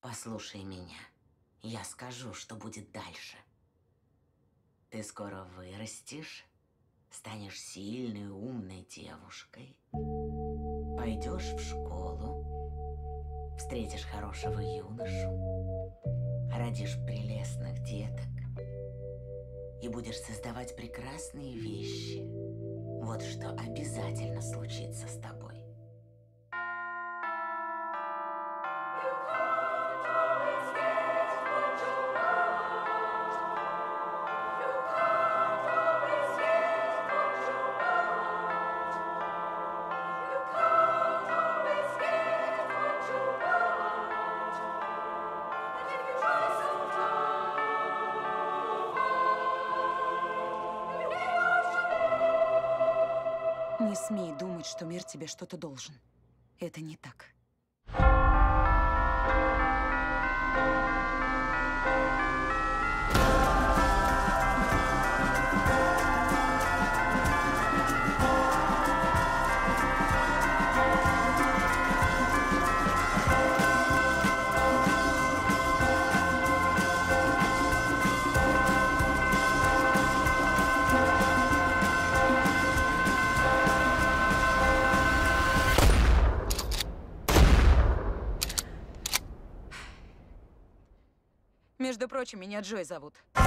Послушай меня. Я скажу, что будет дальше. Ты скоро вырастешь, станешь сильной, умной девушкой. Пойдешь в школу, встретишь хорошего юношу, родишь прелестных деток и будешь создавать прекрасные вещи. Вот что обязательно случится с тобой. Не смей думать, что мир тебе что-то должен. Это не так. Между прочим, меня Джой зовут.